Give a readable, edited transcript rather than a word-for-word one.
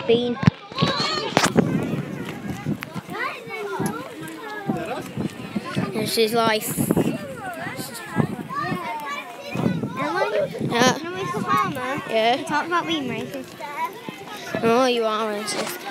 Bean. This is life. Yeah. Farmer? Yeah. Talk about bean races. Oh, you are racist.